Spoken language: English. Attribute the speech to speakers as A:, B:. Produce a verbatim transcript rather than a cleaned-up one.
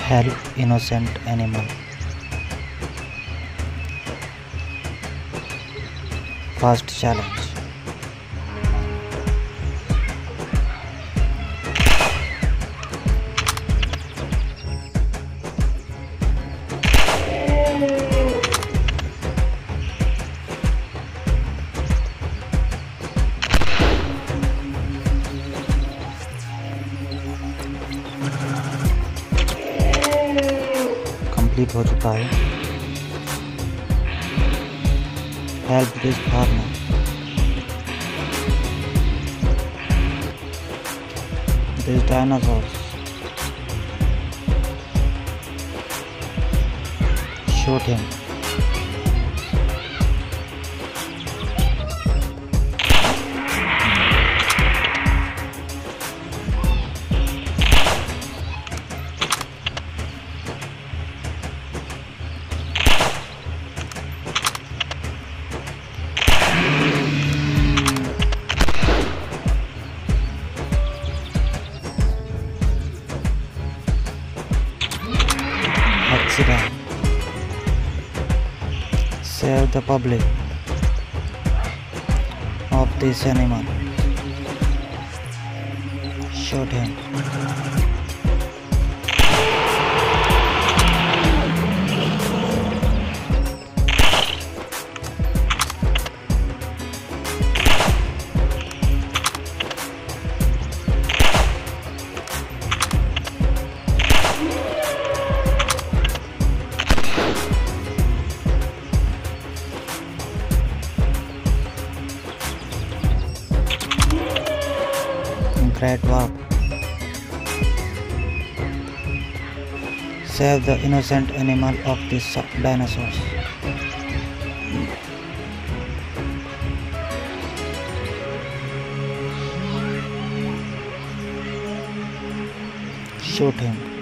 A: Help innocent animal. First challenge. Complete हो चुका है. Help this farmer. This dinosaurs. Shoot him. Accident. Save the public of this animal. Shoot him. Great work. Save the innocent animal of these dinosaurs. Shoot him.